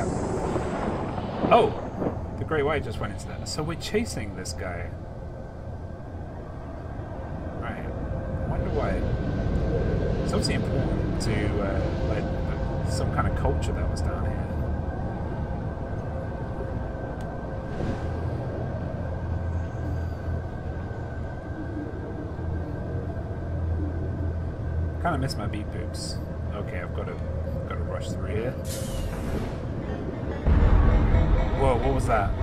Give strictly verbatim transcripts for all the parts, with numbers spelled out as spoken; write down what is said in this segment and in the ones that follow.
crap. Oh! The great white just went into that. So we're chasing this guy. Right. I wonder why. It's obviously important to, uh, like, uh, some kind of culture that was down here. Kind of miss my beat poops. Okay, I've got to, got to rush through here. Whoa, what was that?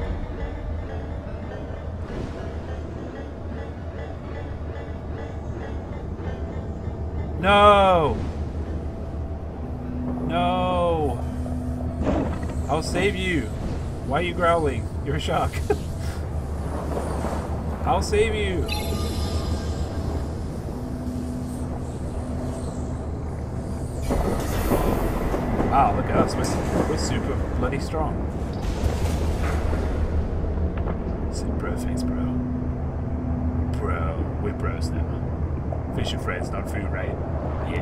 No! No! I'll save you. Why are you growling? You're a shark. I'll save you. Wow, look at us. We're, we're super bloody strong. Say bro, thanks, bro. Bro, we're bros now. Fish and friends, not food, right? Yeah.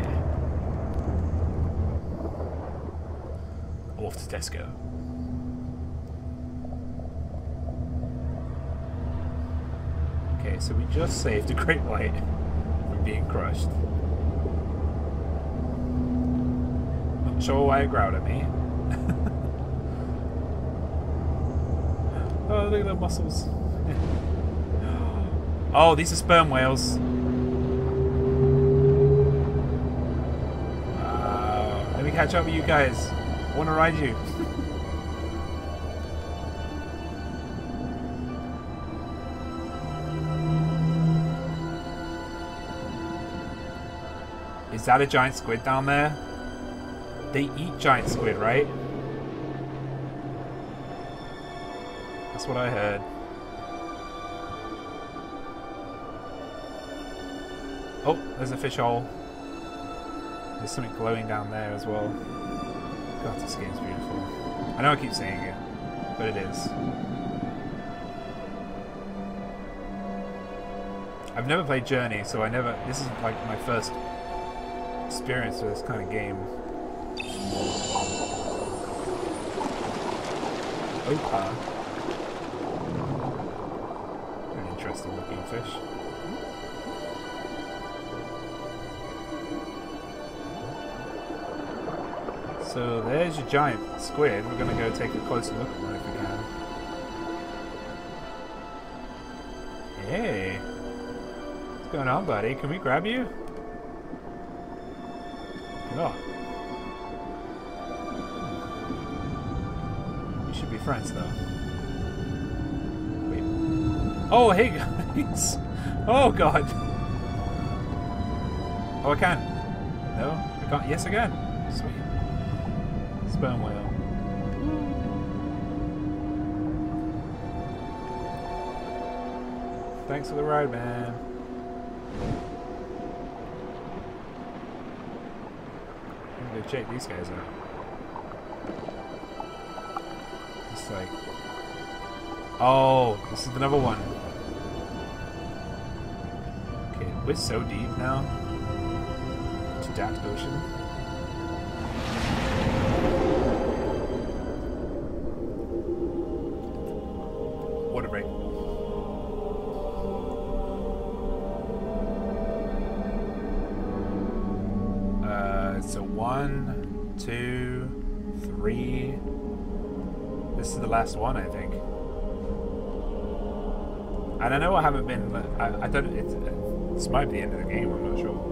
Off to Tesco. Okay, so we just saved a great white from being crushed. Not sure why it growled at me. Oh, look at the muscles. Oh, these are sperm whales. Uh, let me catch up with you guys. I want to ride you. Is that a giant squid down there? They eat giant squid, right? That's what I heard. Oh, there's a fish hole. There's something glowing down there as well. God, this game's beautiful. I know I keep saying it, but it is. I've never played Journey, so I never... This is like my first experience with this kind of game. Opa. An interesting looking fish. So there's your giant squid. We're going to go take a closer look at one if we can. Hey! What's going on, buddy? Can we grab you? No. We should be friends, though. Wait. Oh, hey guys! Oh, God! Oh, I can. No? I can't. Yes, I can. Sweet. Sperm whale. Thanks for the ride, man. I'm gonna check these guys out. It's like... Oh, this is another one. Okay, we're so deep now. To that ocean. Water break. Uh, so one, two, three. This is the last one, I think. And I know I haven't been. I, I don't. It's, this might be the end of the game. I'm not sure.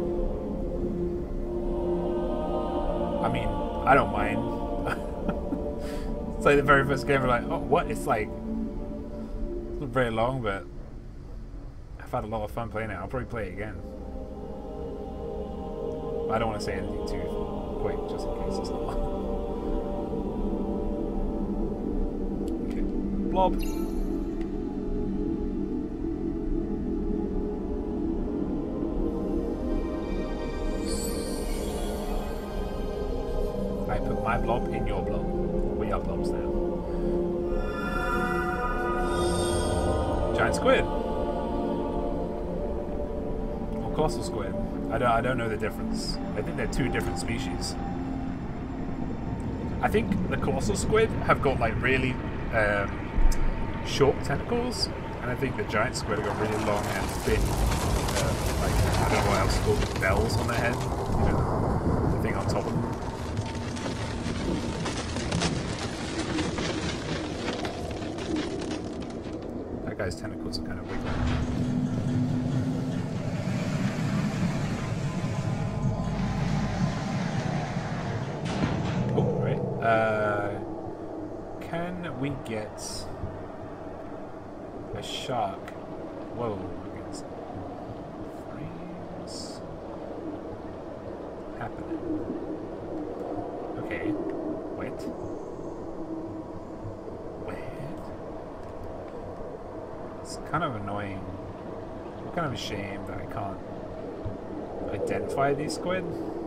I mean, I don't mind. It's like the very first game. We're like, oh, what? It's like. Not very long, but I've had a lot of fun playing it. I'll probably play it again. But I don't want to say anything too quick, just in case it's not. Okay, blob. I put my blob in your blob. We are blobs now. Giant squid. Or colossal squid. I don't, I don't know the difference. I think they're two different species. I I think the colossal squid have got like really um, short tentacles, and I think the giant squid have got really long and thin, uh, like I don't know what else called, bells on their head. You know, the thing on top of them. That guy's tentacles are kind of wiggly. Oh, right. Uh, can we get a shark? Whoa, against frames happening. Okay, wait. Wait. It's kind of annoying. I'm kind of ashamed that I can't identify these squid.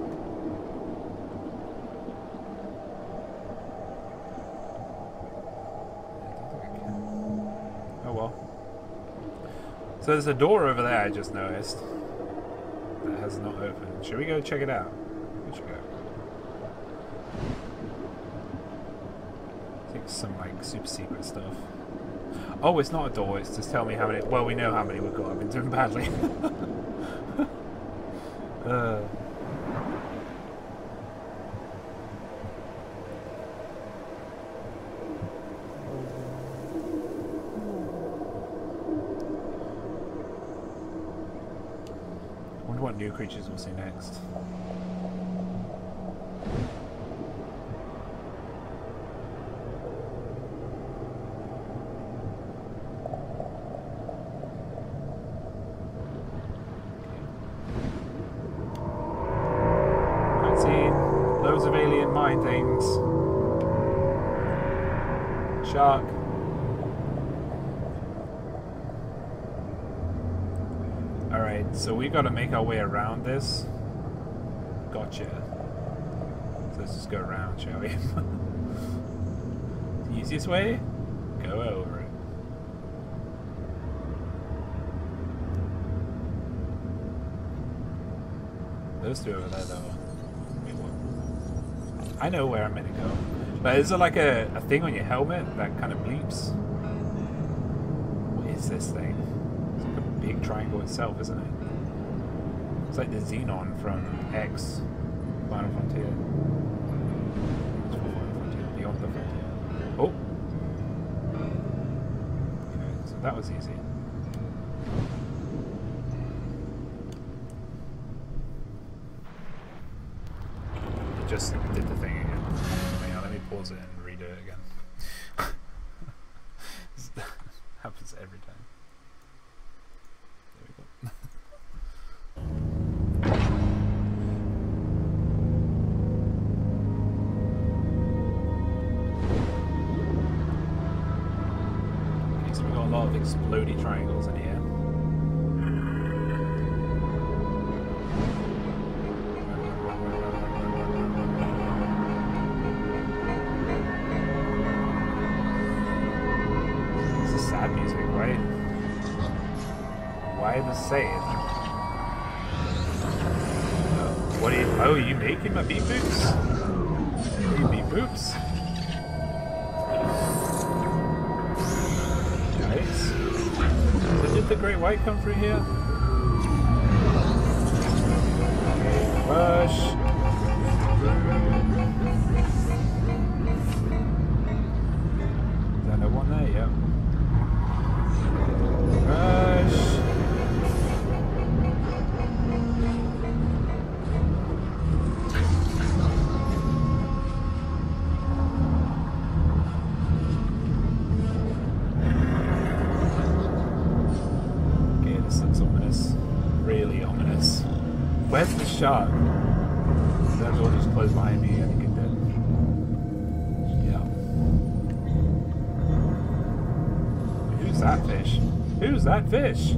So there's a door over there I just noticed that has not opened. Should we go check it out? We should go. I think some like super secret stuff. Oh, it's not a door, it's just tell me how many. Well, we know how many we've got. I've been doing badly. uh. What new creatures we'll see next. I've seen loads of alien mine things. Shark. Alright, so we gotta make our way around this. Gotcha. So let's just go around, shall we? The easiest way? Go over it. Those two over there, though. Wait, what? I know where I'm gonna go. But is there like a, a thing on your helmet that kind of bleeps? What is this thing? Big triangle itself, isn't it? It's like the Xenon from X, Final Frontier. Final Frontier, Beyond the Frontier. Oh! Okay, so that was easy. It just did the thing again. Hang on, let me pause it and redo it again. This happens every time. Explodey triangles in here. This is sad music, right? Why the save? What are you? Oh, are you making my beep boops? You beep boops? Nice. So did the great white come through here? Okay, rush. Is that no one there? Yep. Rush. Where's the shark? That door just closed behind me. I think it did. Yeah. Who's that fish? Who's that fish?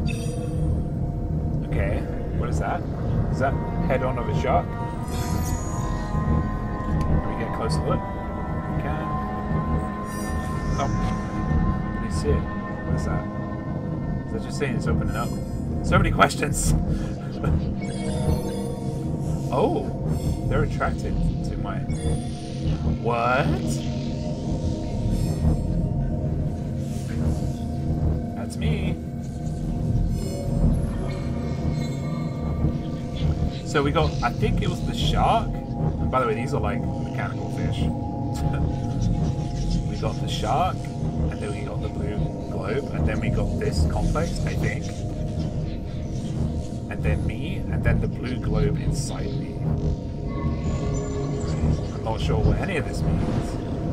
Okay. What is that? Is that head on of a shark? Can we get a closer look? We can. Oh. Can you see it? What is that? Is that just saying it's opening up? So many questions! Oh, they're attracted to my What? That's me. So we got, I think it was the shark. And by the way, these are like mechanical fish. We got the shark, and then we got the blue globe, and then we got this complex, I think. And then me, and then the blue globe inside me. I'm not sure what any of this means.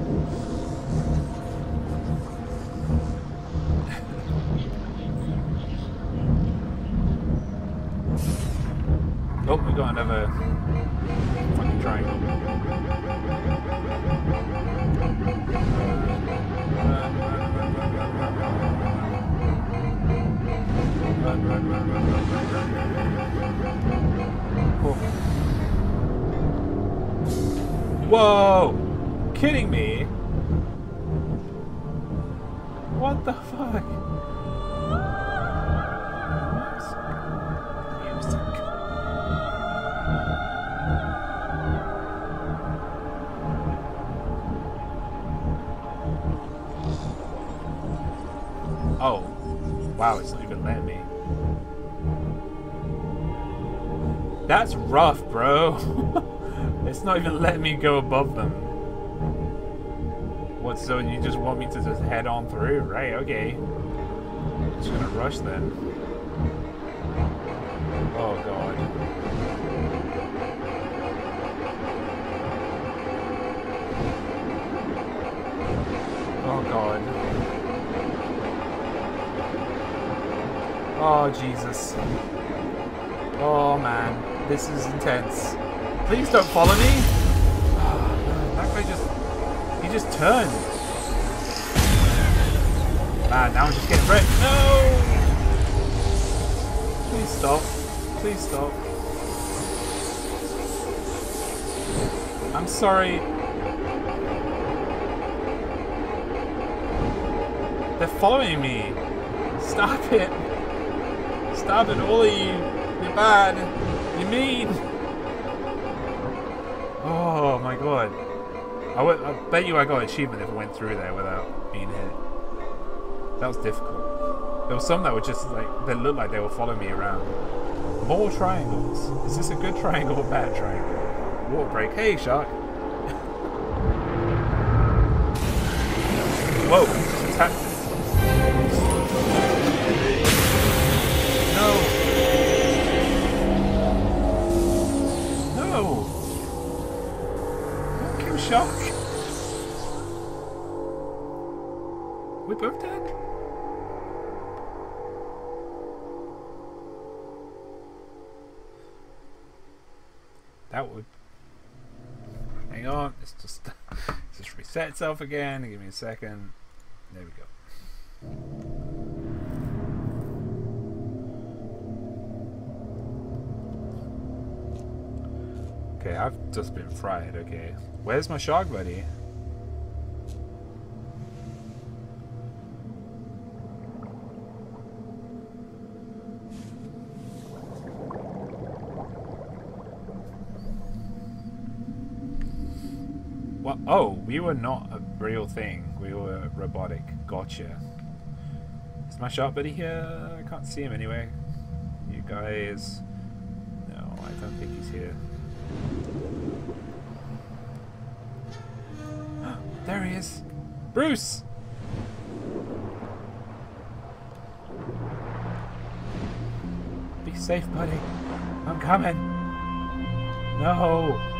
Oh, we got another fucking triangle. Run, run, run, run, run, run, run. Run, run, run, run, run, run, run. Oh. Whoa! Kidding me? What the fuck? Oh, wow, it's not even letting me. That's rough, bro. It's not even letting me go above them. What, so you just want me to just head on through? Right, okay. Just gonna rush then. Oh, God. Oh, God. Oh, Jesus. Oh, man. This is intense. Please don't follow me. Oh, man, that guy just... He just turned. Man, now I'm just getting wrecked. No! Please stop. Please stop. I'm sorry. They're following me. Stop it. Stop it, all of you. You're bad. You're mean. Oh my god. I, w I bet you I got an achievement if I went through there without being hit. That was difficult. There were some that were just like, they looked like they were following me around. More triangles. Is this a good triangle or bad triangle? Water break. Hey, shark. Whoa. Attack. No. No. Don't kill shark. We both dead? That would... Hang on, it's just... Let's just reset itself again. Give me a second. There we go. Okay, I've just been fried, okay. Where's my shark buddy? What? Oh, we were not a real thing. We were robotic. Gotcha. Is my shark buddy here? I can't see him anyway. You guys... No, I don't think he's here. There he is! Bruce! Be safe, buddy. I'm coming. No!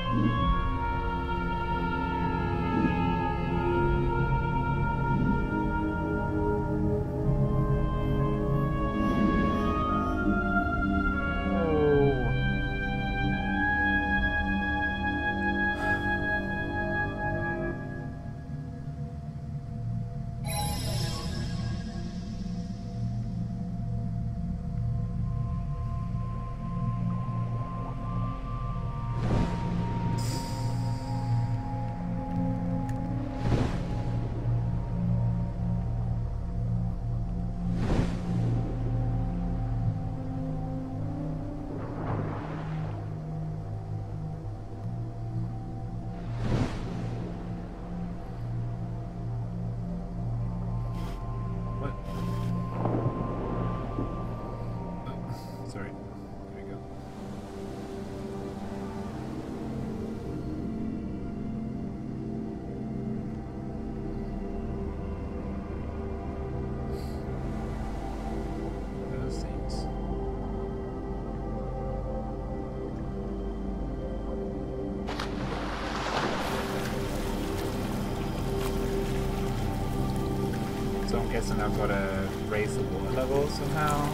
I'm guessing I've got to raise the water level somehow.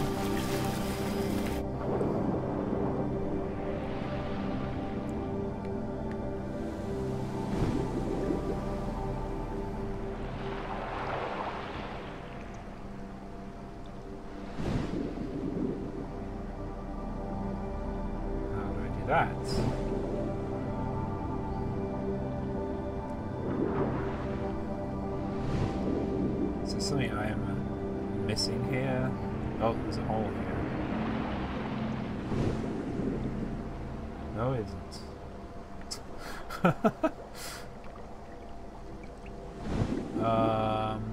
How do I do that? Is there something I am missing here? Oh, there's a hole here. No, it isn't. um...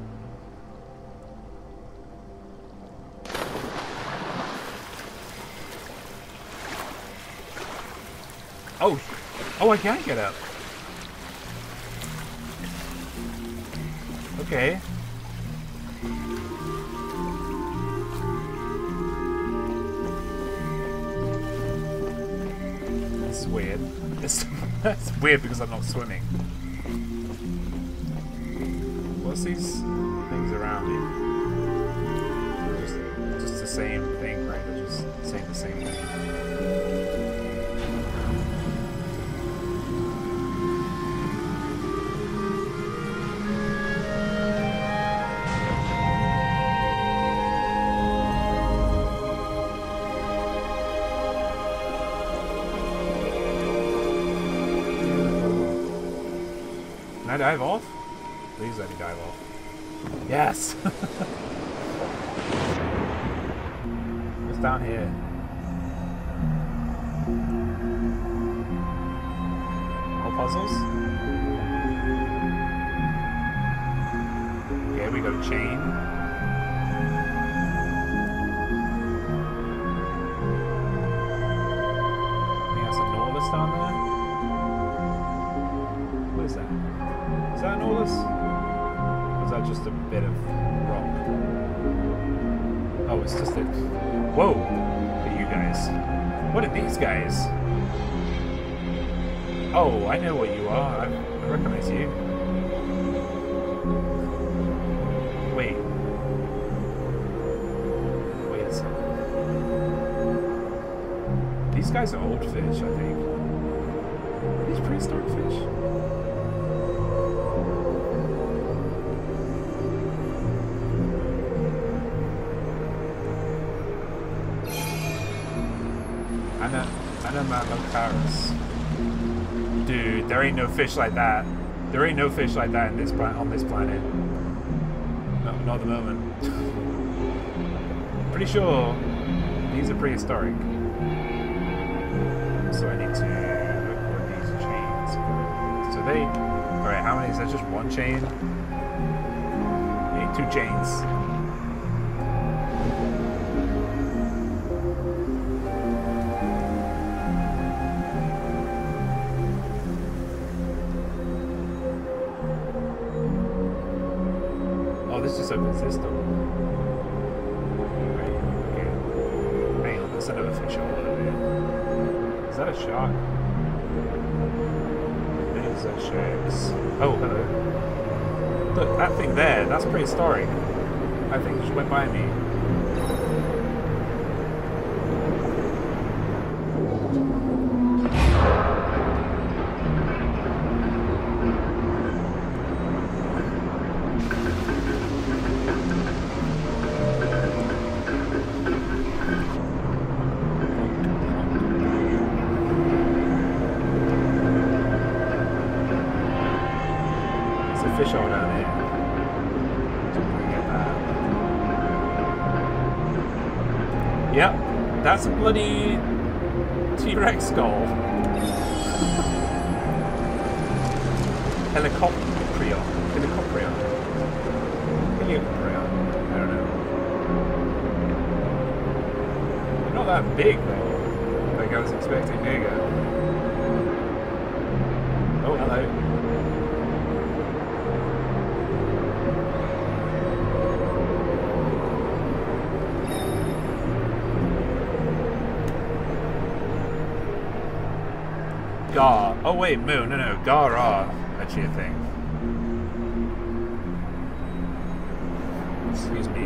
Oh! Oh, I can get up! Okay. It's weird. It's, that's weird because I'm not swimming. What's these things around me? Just, just the same thing, right? They're just saying the same thing. Can I dive off? Please let me dive off. Yes! What's down here? More puzzles? Okay, we got a chain. I think that's a Nautilus down there. What is that? Is that an Nautilus? Or is that just a bit of rock? Oh, it's just a... Whoa! What are you guys? What are these guys? Oh, I know what you are. I, I recognize you. Wait. Wait a second. These guys are old fish, I think. Are these prehistoric fish? Dude, there ain't no fish like that. There ain't no fish like that in this planet, on this planet. No, not at the moment. Pretty sure these are prehistoric. So I need to look where these chains go. So they... Alright, how many? Is that just one chain? You need two chains. Opens this door. Right, okay. Hang on, there's another fish over there. Is that a shark? It is a shark. Oh, hello. Look, that thing there, that's prehistoric. That thing just went by me. Fish all down here. Yep, that's a bloody T-Rex skull. Helicopterion. Helicopterion. Helicopterion. I don't know. They're not that big though. Like I was expecting bigger. Oh, hello. Gar. Oh wait, Moon. No, no. Gar are actually a thing. Excuse me.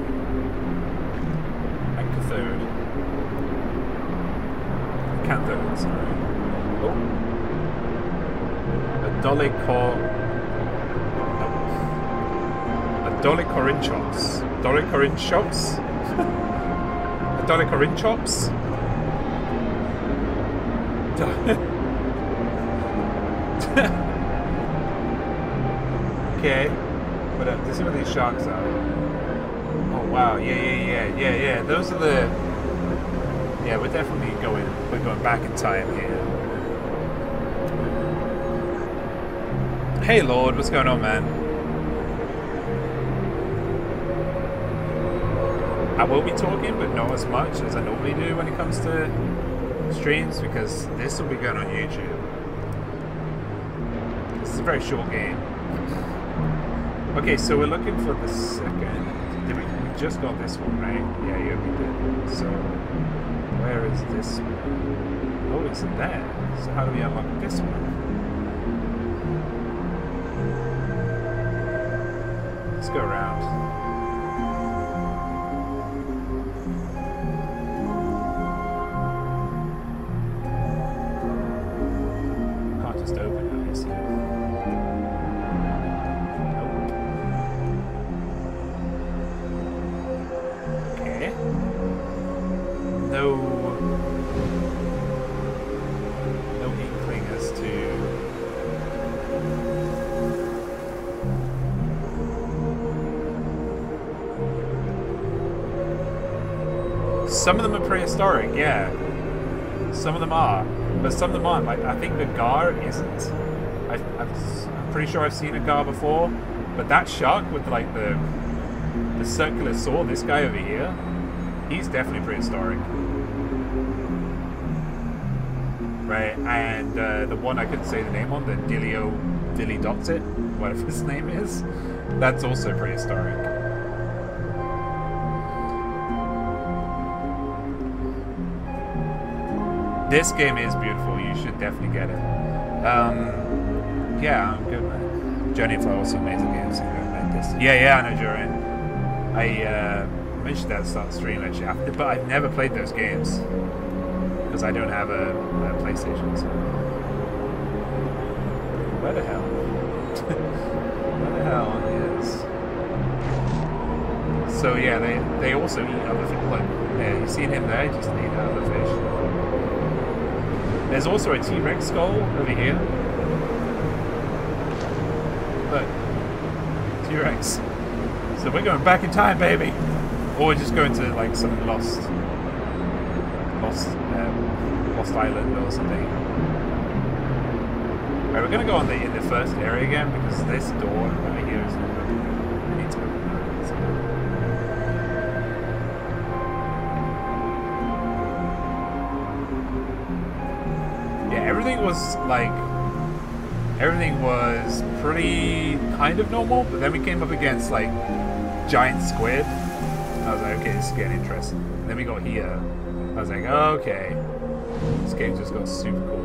Anchothode. Canthode, sorry. Oh. A dolicor... A dolicorinchops. Dolicorinchops? A dolicorinchops? Okay. But uh, this is where these sharks are. Oh wow, yeah, yeah, yeah, yeah, yeah. Those are the... Yeah, we're definitely going, we're going back in time here. Hey Lord, what's going on, man? I will be talking, but not as much as I normally do when it comes to streams, because this will be going on YouTube. This is a very short game. Okay, so we're looking for the second. Did we, we just got this one, right? Yeah, yeah, we did. So, where is this one? Oh, it's in there. So how do we unlock this one? Let's go around. Can't just open it, I assume. No, no inkling as to some of them are prehistoric, yeah. Some of them are, but some of them aren't. Like I think the gar isn't. I, I'm pretty sure I've seen a gar before, but that shark with like the the circular saw, this guy over here. He's definitely prehistoric. Right, and uh, the one I couldn't say the name on, the Dilio Dilidoctit, whatever his name is, that's also prehistoric. This game is beautiful, you should definitely get it. Um, yeah, I'm good, man. Journey Flow also amazing games, so like this. Yeah, yeah, I know Jorin. I, uh, I mentioned that at the start of the stream actually, but I've never played those games because I don't have a, a PlayStation. So. Where the hell? Where the hell is? So yeah, they they also eat other fish. Look, yeah, you seen him there? Just eat other fish. There's also a T-Rex skull over here. Look, T-Rex. So we're going back in time, baby. Or we're just going to like some lost, lost, um, lost island or something. Alright, we're gonna go on the in the first area again because this door right here is not open. We need to open that. So. Yeah, everything was like, everything was pretty kind of normal, but then we came up against like giant squid. I was like, okay, this is getting interesting. And then we got here. I was like, oh, okay. This game just got super cool.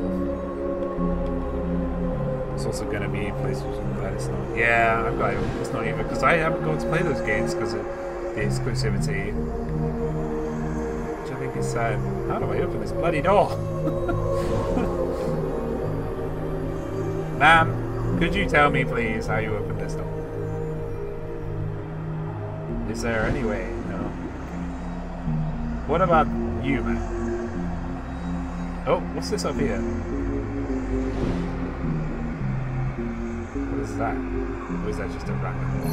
It's also going to be PlayStation. I'm glad it's not. Yeah, I'm glad it's not even. Because I haven't got to play those games because of the exclusivity. Which I think is sad. How do I open this bloody door? Ma'am, could you tell me, please, how you open this door? Is there any way? No. What about you, man? Oh, what's this up here? What is that? Or is that just a random one?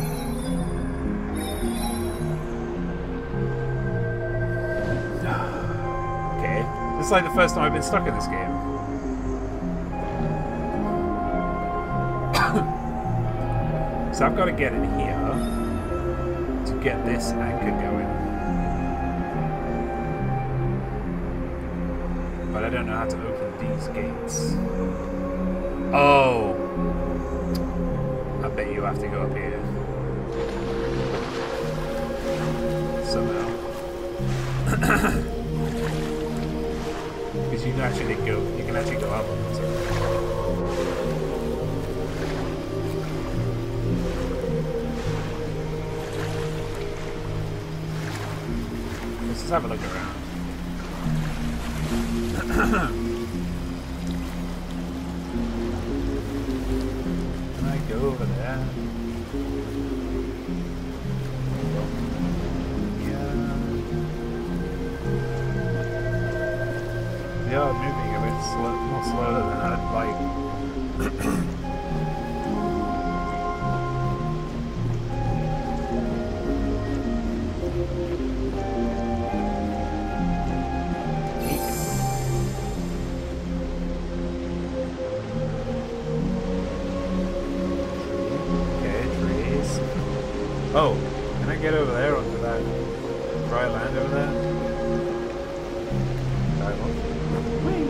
Okay. This is like the first time I've been stuck in this game. So I've got to get in here to get this anchor going. But I don't know how to open these gates. Oh! I bet you have to go up here. Somehow. Because you can actually go, you can actually go up on this. have a look around. Can I go over there? Yeah. They are moving a bit slow, more slower than I'd like. Oh, can I get over there onto that dry land over there? Dive off. Whee!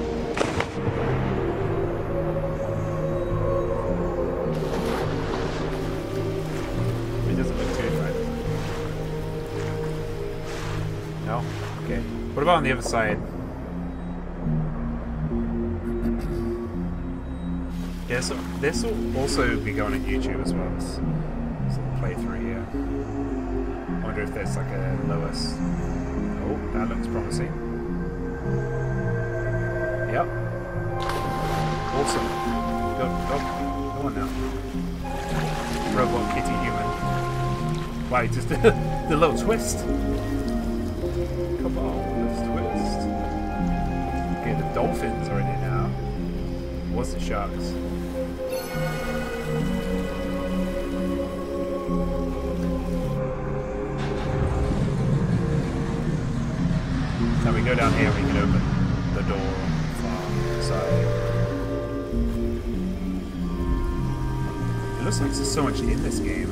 It doesn't look too fun. No? Okay. What about on the other side? Yeah, so this will also be going on YouTube as well. This playthrough here. I wonder if there's like a lowest. Oh, that looks promising. Yep. Awesome. Go, go, go on now. Robot kitty human. Why, just the little twist. Come on, let's twist. Okay, the dolphins are in it now. What's the sharks? Now we go down here, we can open the door on the far side. It looks like there's so much in this game.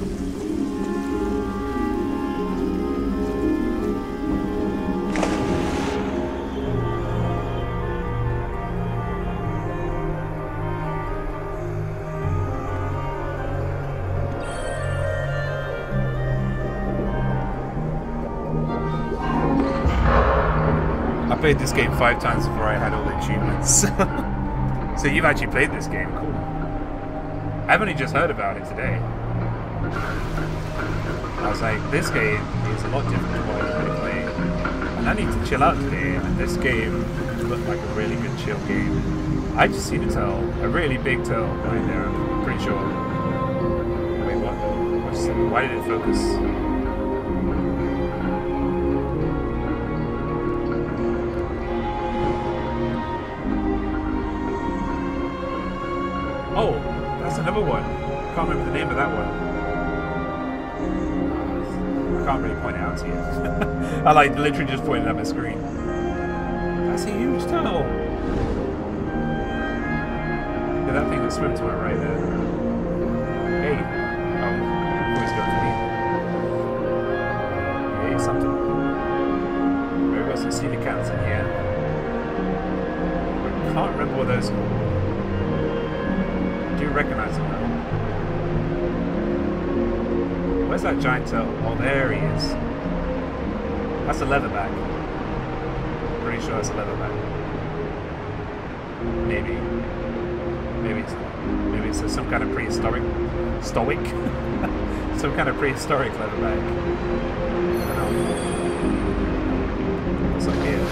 I played this game five times before I had all the achievements. So you've actually played this game, cool. I've only just heard about it today. I was like, this game is a lot different to what I normally play. And I need to chill out today, and this game looked like a really good chill game. I just seen a tail, a really big tail right there, I'm pretty sure. Wait, what? What's, why did it focus? Oh, that's another one. I can't remember the name of that one. I can't really point it out to you. I like literally just pointed at my screen. That's a huge tunnel. Yeah, that thing that swims to it right there. Hey. Oh, always go for me. Hey, something. Maybe got some cedar cans in here. I can't remember what those are called. I do recognize him though. Where's that giant tail? Oh, there he is. That's a leatherback. Pretty sure that's a leatherback. Maybe. Maybe it's maybe it's some kind of prehistoric stoic. Some kind of prehistoric leatherback. I don't know. What's up here?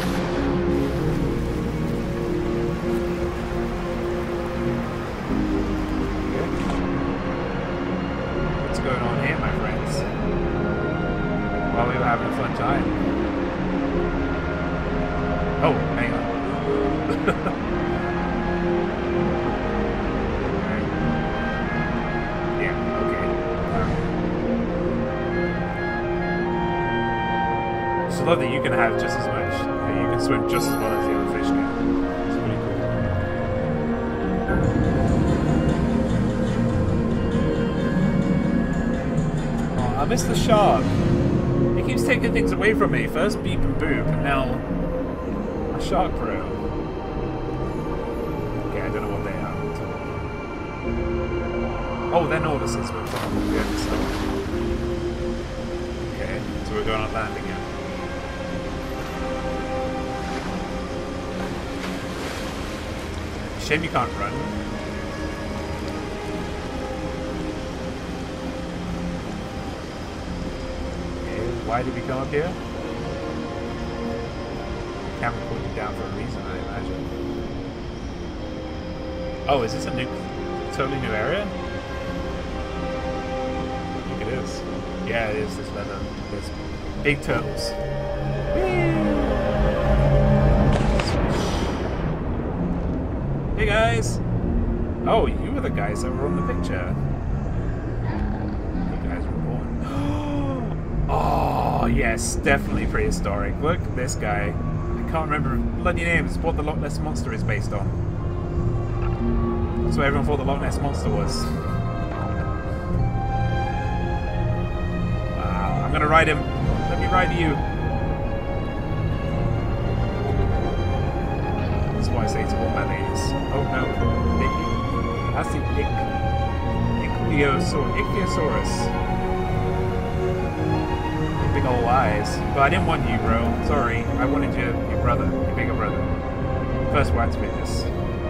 Going on here, my friends? While we were having a fun time. Oh, hang on. Yeah, okay. Um, just love that you can have just as much, that you can swim just as well as the other fish can. It's pretty cool. I miss the shark. He keeps taking things away from me. First beep and boop, and now a shark pro. Okay, I don't know what they are. Oh, they're Nautuses, but from the other side. Okay, so we're going on land again. Shame you can't run. Why did we come up here? camera put you down for a reason, I imagine. Oh, is this a new, totally new area? I think it is. Yeah, it is. This leather. There's big turtles. Hey guys! Oh, you were the guys that were on the picture. You guys were born. Oh, yes, definitely prehistoric. Look at this guy. I can't remember bloody names. What the Loch Ness Monster is based on. That's what everyone thought the Loch Ness Monster was. Wow, I'm gonna ride him. Let me ride you. That's what I say to all my ladies. Oh no, Mickey. That's the ick, ichthyosaur, ichthyosaurus. Big old eyes. But I didn't want you, bro. Sorry. I wanted your, your brother, your bigger brother. First, we'll activate this.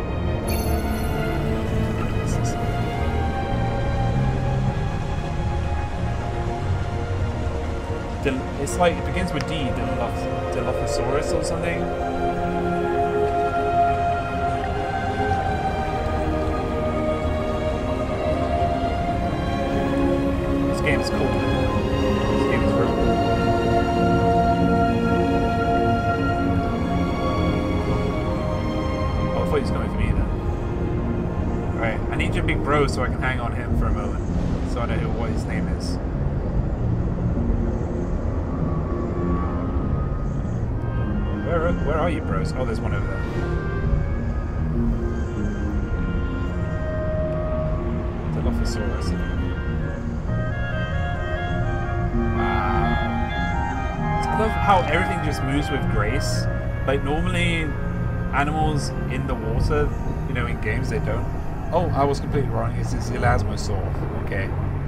It's like, it begins with D, Dilophosaurus or something. This game is cool. This game is real cool. Oh, I thought he was coming for me then. Alright, I need your big bro so I can hang on him for a moment. So I don't know what his name is. Where, where are you, bros? Oh, there's one over there. Dilophosaurus. Wow. I love how everything just moves with grace. Like, normally, animals in the water, you know, in games, they don't. Oh, I was completely wrong. It's this elasmosaur. Okay.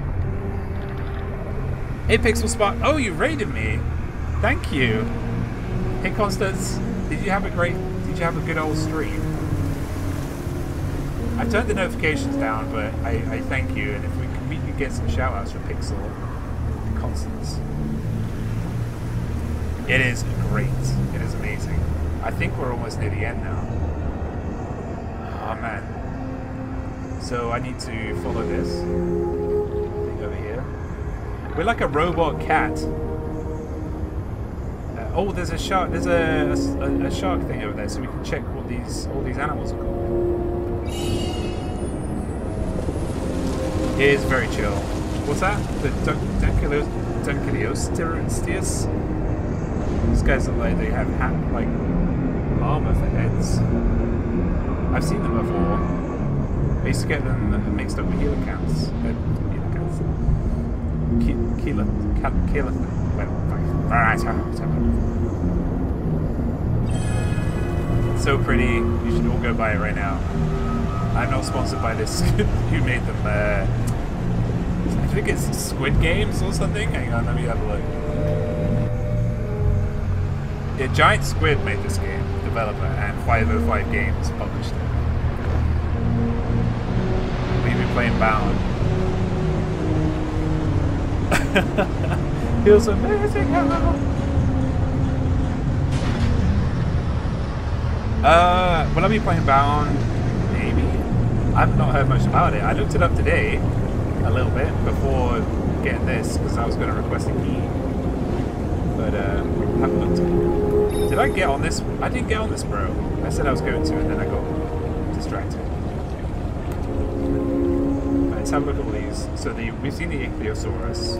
Hey, Pixel Spark. Oh, you raided me. Thank you. Hey Constance, did you have a great, did you have a good old stream? I turned the notifications down, but I, I thank you, and if we can meet you, get some shout outs for Pixel and Constance. It is great, it is amazing. I think we're almost near the end now. Oh man. So I need to follow this thing over here. We're like a robot cat. Oh, there's a shark. There's a, a, a shark thing over there, so we can check what these all these animals are called. It is very chill. What's that? The Dunkleosteus. These guys look like they have hat, like armor for heads. I've seen them before. I used to get them mixed up with helicants. Uh, helicants. Keela. Keela. So pretty, you should all go buy it right now. I'm not sponsored by this. Who made them? Uh, I think it's Squid Games or something. Hang on, let me have a look. Yeah, Giant Squid made this game, developer, and five oh five Games published it. We've been playing Bound. Feels amazing how. Uh, will I be playing Bound? Maybe. I've not heard much about it. I looked it up today, a little bit, before getting this, because I was going to request a key. But, uh, I haven't looked at it. Did I get on this? I didn't get on this, bro. I said I was going to, and then I got distracted. Right, let's have a look at all these. So, the, we've seen the Ichthyosaurus.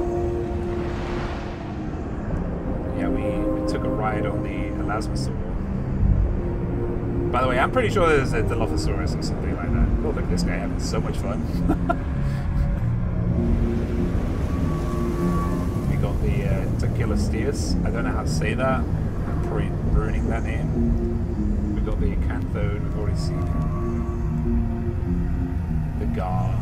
Yeah, we, we took a ride on the elasmosaur. By the way, I'm pretty sure there's a Dilophosaurus or something like that. Oh, look at this guy having so much fun. We got the uh, Dunkleosteus. I don't know how to say that. I'm probably ruining that name. We got the Acanthode. We've already seen it. The Gar.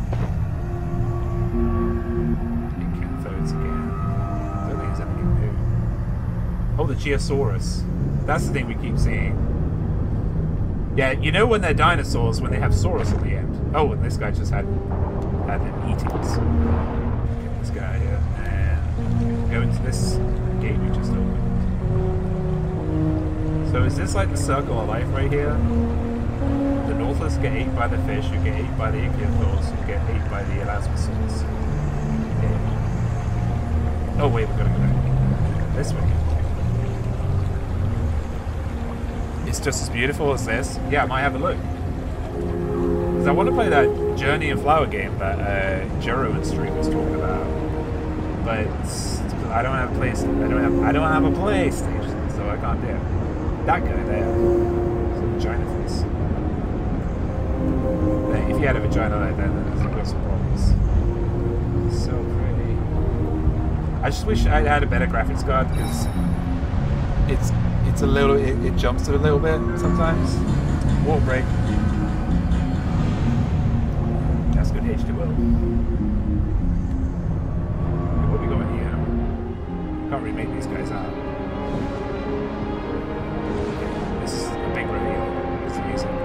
The Acanthodes again. I don't think there's anything new. Oh, the Geosaurus. That's the thing we keep seeing. Yeah, you know when they're dinosaurs when they have saurus at the end. Oh, and this guy just had had them eatings. Okay, let's get out of here and go into this gate we just opened. So So is this like the circle of life right here? The Nautilus get ate by the fish, you get ate by the ichthyosaurs, you get ate by the elasmosaurs. Okay. Oh wait, we're gonna go back this way. It's just as beautiful as this. Yeah, I might have a look. Because I want to play that Journey and Flower game that uh, Jero and Street was talking about. But I don't have a PlayStation. I don't have. I don't have a PlayStation, so I can't do it. That guy there, it's a vagina face. If he had a vagina like that, then there's got some problems. So pretty. I just wish I had a better graphics card because it's it's a little. It, it jumps it a little bit sometimes. Water break. That's good H two O. What we got in here? Can't really make these guys out. This is a big reveal. It's amazing.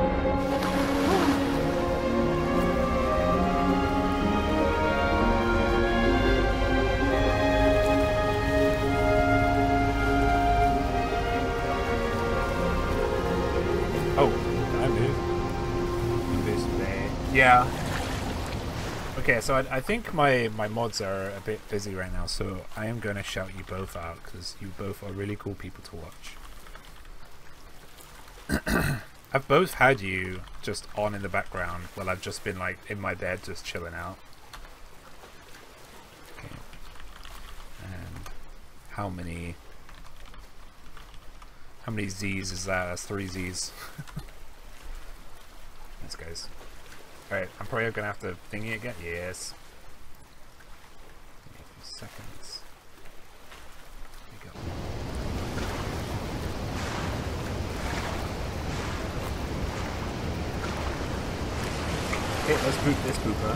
Oh, can I move? Move there. Yeah. Okay, so I, I think my, my mods are a bit busy right now, so I am going to shout you both out because you both are really cool people to watch. I've both had you just on in the background while I've just been like in my bed just chilling out. Okay. And how many how many Z's is that? That's three Z's. Nice guys. Alright, I'm probably gonna have to thingy again. Yes. Give me a few seconds. There we go. Okay, let's boot this pooper.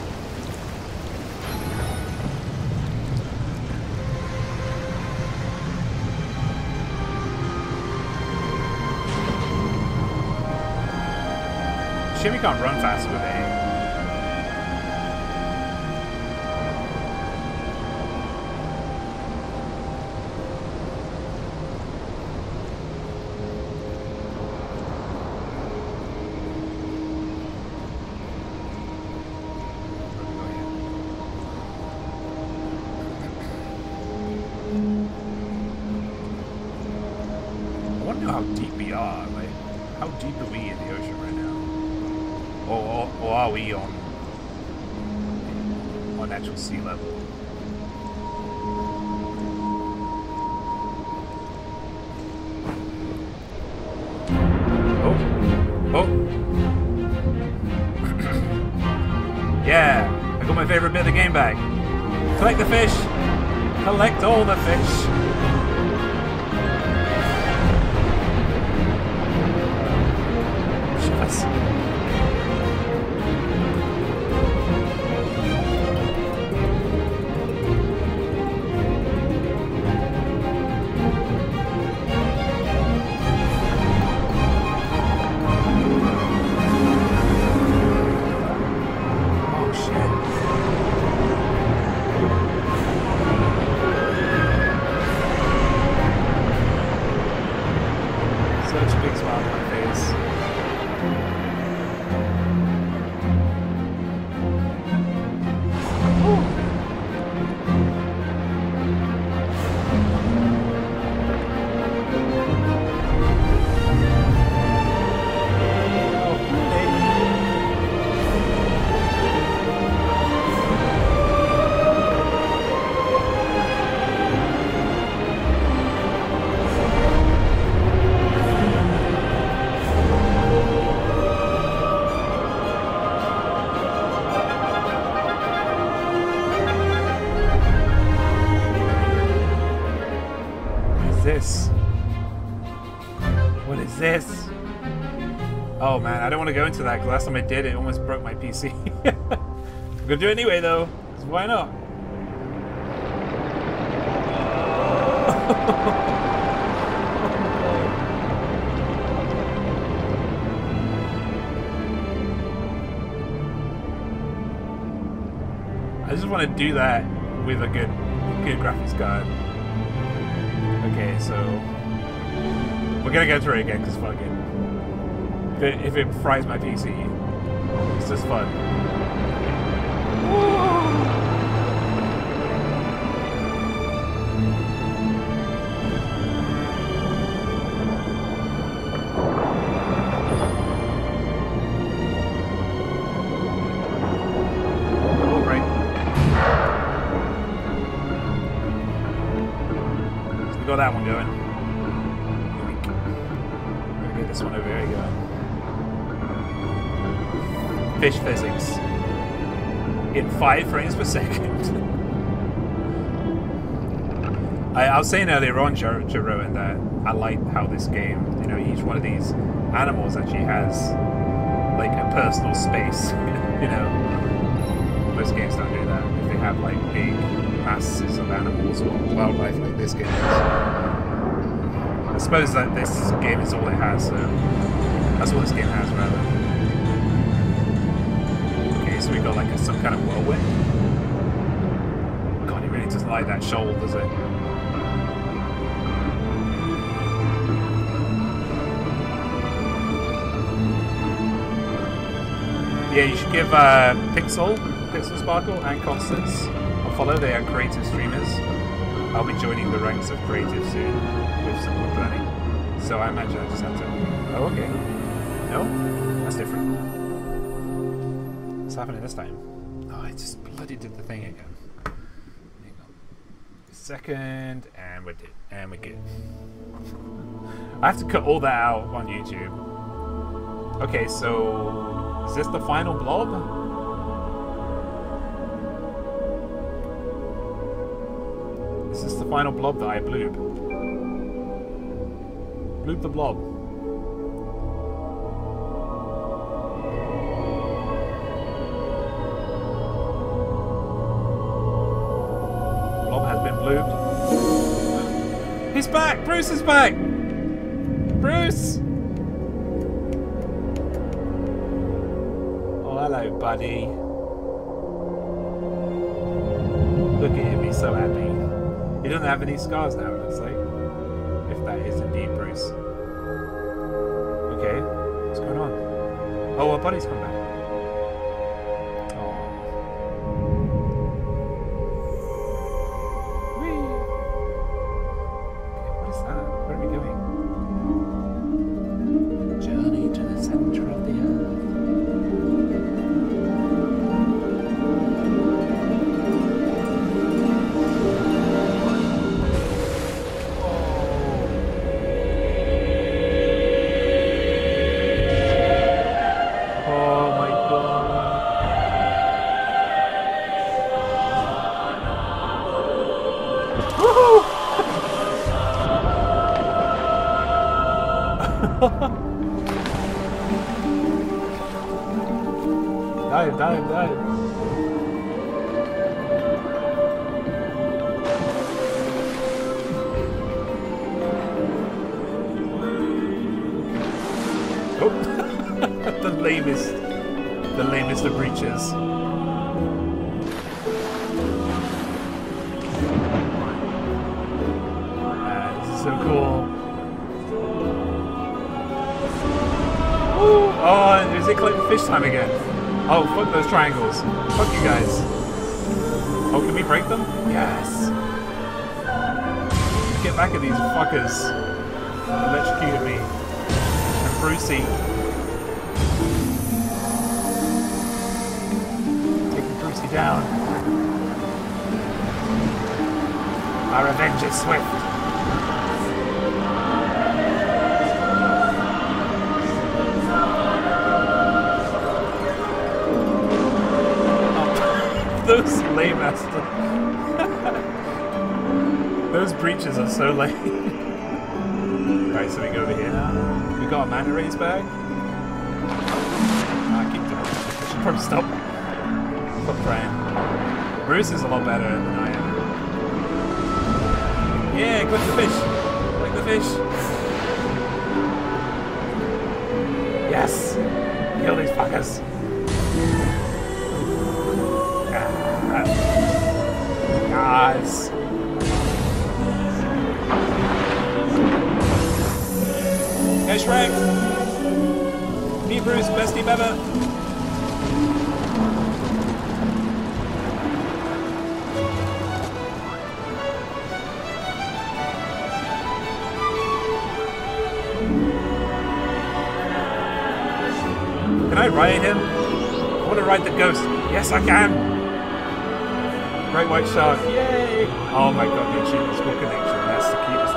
Shimmy can't run fast with A. I wonder how deep we are. Like, how deep are we in the ocean right now? Or, or, or are we on on actual sea level? Oh, oh, yeah! I got my favorite bit of the game back. Collect the fish. Collect all the fish. Yes. This? What is this? Oh man, I don't want to go into that because last time I did it almost broke my P C. I'm gonna do it anyway though, because why not? I just want to do that with a good, good graphics card. Okay, so We're gonna go through it again because fuck it. If it, if it fries my P C, it's just fun. Got that one going. We're gonna get this one over here going. Fish physics. In five frames per second. I, I was saying earlier on, Jeroen, that I like how this game, you know, each one of these animals actually has like a personal space. You know, most games don't do that. If they have like big masses of animals or wildlife like this game is. I suppose that this game is all it has, so that's all this game has, rather. Okay, so we got like a, some kind of whirlwind. God, he really doesn't like that shoal, does it? Yeah, you should give uh, Pixel, Pixel Sparkle and Constance a follow. They are creative streamers. I'll be joining the ranks of creative soon with some more planning. So I imagine I just have to... Oh, okay. No? That's different. What's happening this time? Oh, I just bloody did the thing again. Hang on. Second, and we're good. And we're good. I have to cut all that out on YouTube. Okay, so... Is this the final blob? Is this the final blob that I bloob? Bloob the blob. Blob has been bloobed. He's back! Bruce is back! Bruce! Hello, buddy. Look at him, he's so happy. He doesn't have any scars now, it looks like. If that is indeed Bruce. Okay, what's going on? Oh, our buddy's come back. Oh. Whee! Okay, what is that? Where are we going? Journey to the center of the earth. Dive, dive, dive. Oh, the lamest, the lamest of breaches. Ah, this is so cool. Ooh. Oh, is it collecting fish time again? Oh, fuck those triangles. Fuck you guys. Oh, can we break them? Yes. Get back at these fuckers. Electrocuted me. And Brucey. Taking Brucey down. Our revenge is swift. Those lame ass. Those breaches are so lame. Right, so we go over here now. We got a manta rays bag. Ah, I keep doing it. I should probably stop. Stop trying. Bruce is a lot better than I am. Yeah, collect the fish. Collect the fish. Yes. Kill these fuckers. Guys. best team ever. Can I ride him? I want to ride the ghost. Yes, I can. Great white shark. Yay! Oh my god, the achievement school connection. That's the cutest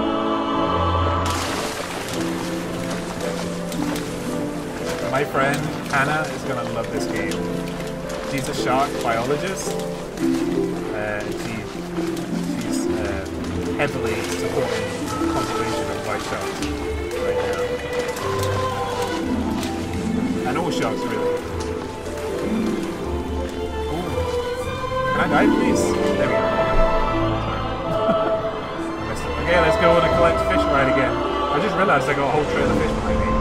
thing. My friend Hannah is gonna love this game. She's a shark biologist. Uh, she, she's uh, heavily supporting the conservation of white sharks right now. And all sharks, really. Ooh. Can I dive, please? There we go. Okay, let's go on a collect fish ride again. I just realized I got a whole trail of fish behind me.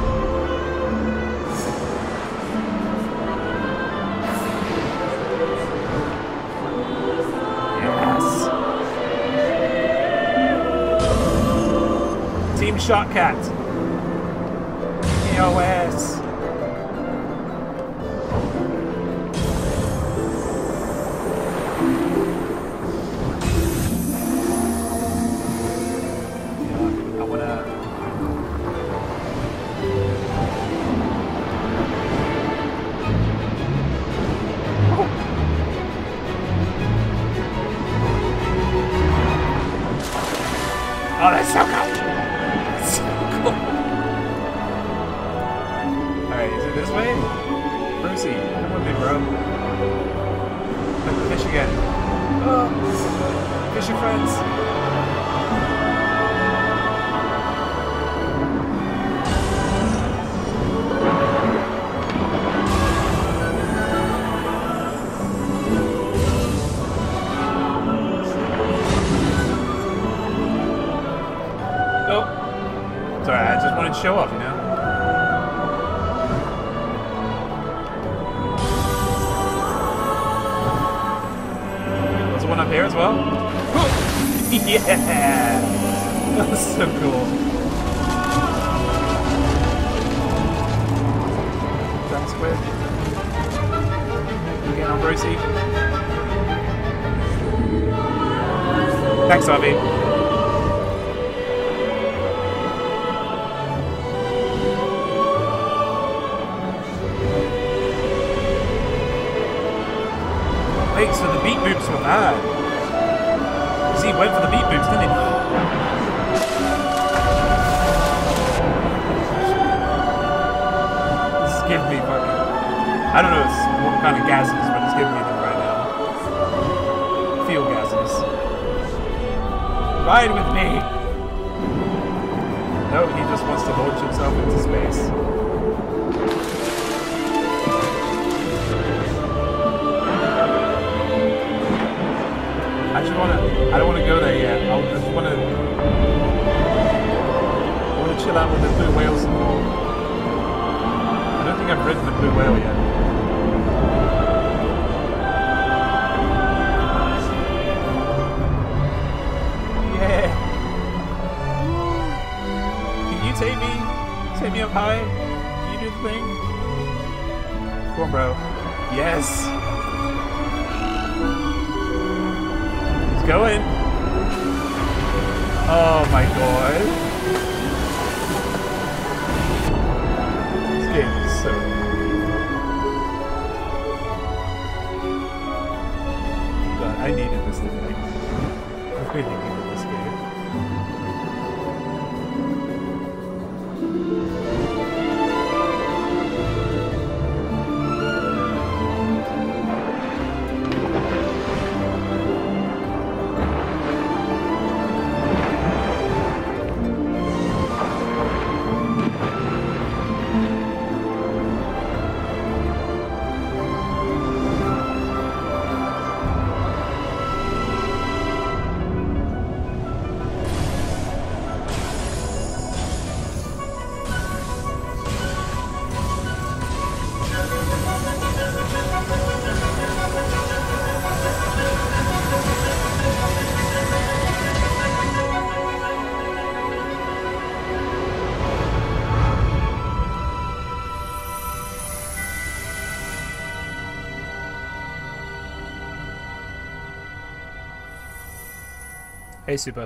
Team Shotcat. P O S. I wanna. Oh, that's so cool. Alright, is it this way? Brucey, come with me, bro. Look, fish again. Oh, fishing friends. Oh, sorry, I just wanted to show off, you know? One up here as well. Yeah, that's so cool. Jump squid. Again on Brucey. Thanks, Avi. Wait, so the beat boops were bad. See, he went for the beat boops, didn't he? This is giving me fucking... I don't know what kind of gases, but it's giving me them right now. Feel gases. Ride with me! No, he just wants to launch himself into space. I just wanna, I don't wanna go there yet. I just wanna, I wanna chill out with the blue whale some more. I don't think I've ridden the blue whale yet. Yeah. Can you take me, take me up high? Can you do the thing? Come on, bro. Yes. Going. Oh my god. This game is so God, I needed this today. I really needed this game. Hey, Super.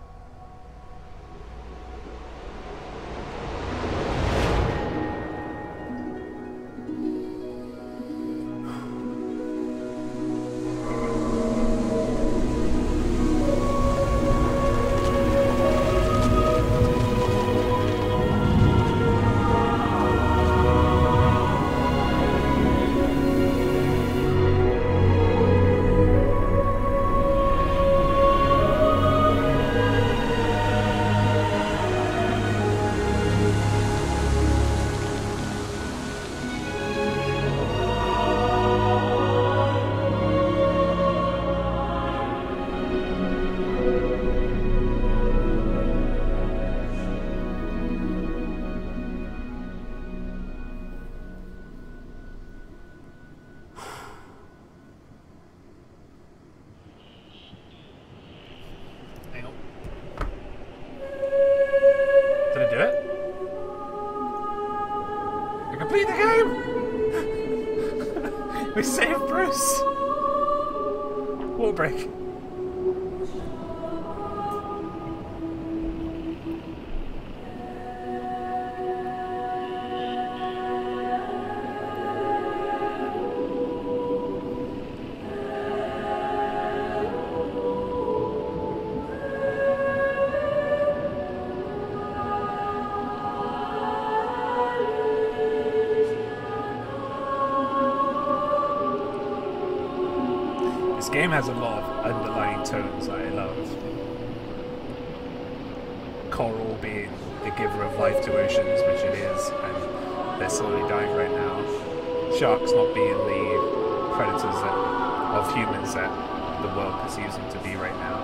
Break. This game has a lot of underlying tones that I love. Coral being the giver of life to oceans, which it is, and they're slowly dying right now. Sharks not being the predators that, of humans that the world perceives them to be right now.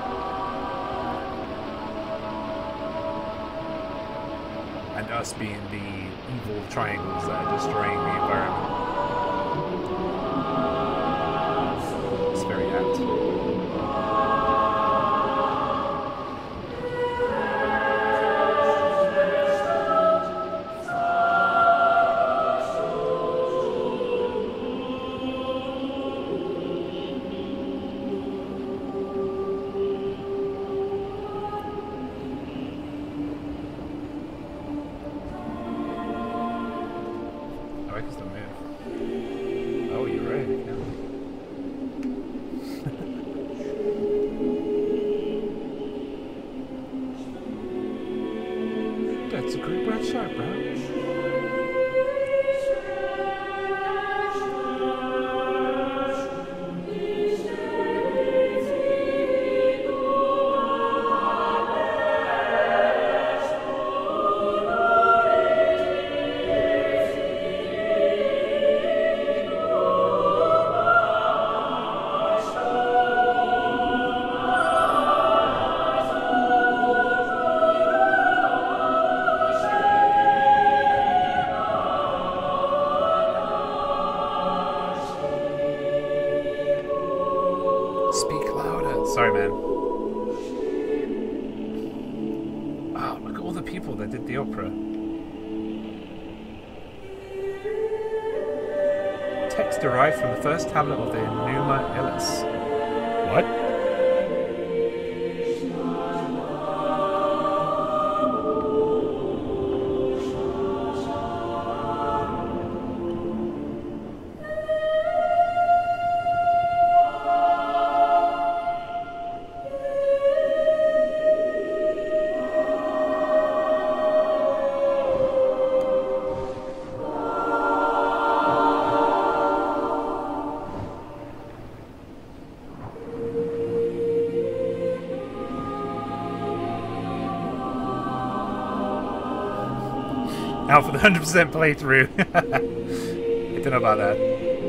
And us being the evil triangles that are destroying the environment. Very apt. I like this to move. Oh, you're right. Yeah. That's a great red shark, bro. Sorry, man. Oh, look at all the people that did the opera. Text derived from the first tablet of the Numa Illis. What? Now for the one hundred percent playthrough. I don't know about that.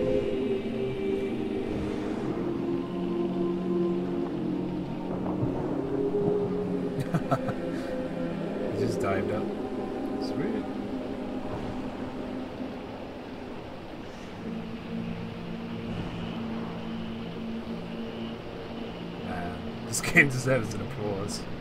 He just dived up. Sweet. Man, this game deserves an applause.